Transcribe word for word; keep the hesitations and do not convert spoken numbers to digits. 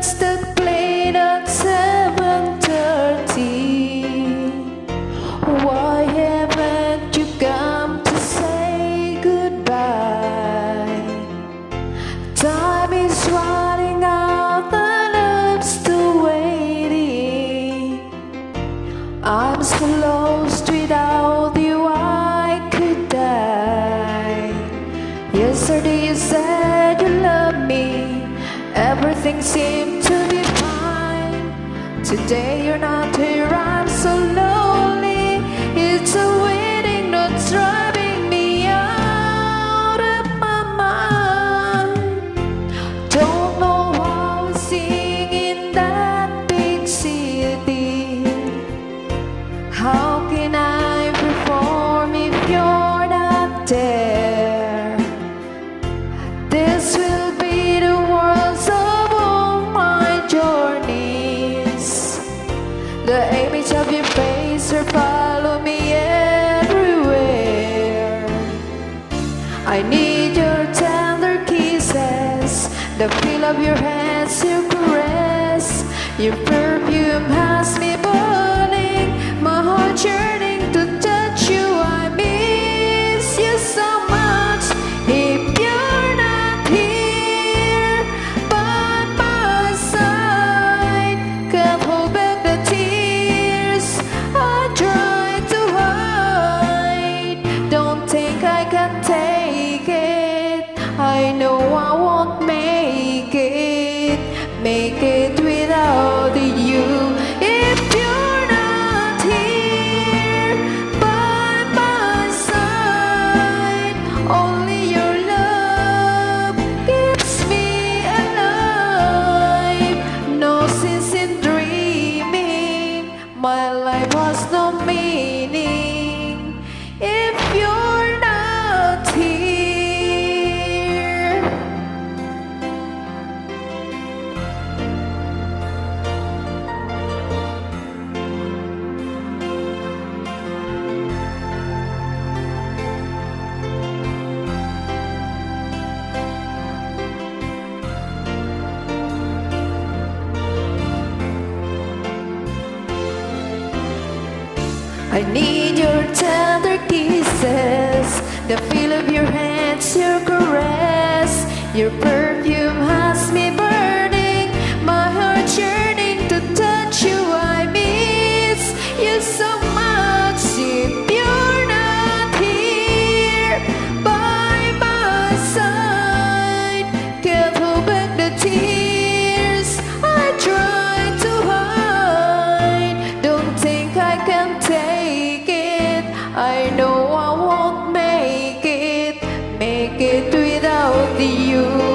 songs that played at seven thirty. Why haven't you come to say goodbye? Time is running out and I'm still waiting. I'm so lost without you, I could die. Yesterday you said you loved me, everything seemed to be fine. Today you're not here, I'm so lonely. It's a waiting that's driving me out of my mind. Don't know how to sing in that big city. How can I perform if you're not there? This will be the world's of all my journeys. The image of your face will follow me everywhere. I need your tender kisses, the feel of your hands, your caress. Your perfume has me burning, my heart yearning to touch you. I miss you so much. If you're not here by my side, can't hold back the tears I try to hide. Don't think I can take it, I know I won't make it, make it without you. If you're not here by my side, only your love keeps me alive. No sense in dreaming, my life has no meaning if you're not here. I need your tender kisses, the feel of your hands, your caress. Your perfume has me burning, my heart yearning to touch you. I miss you so much. If you're not here by my side, can't hold back the tears I try to hide. Don't think I can take it, I know I won't make it, make it without you.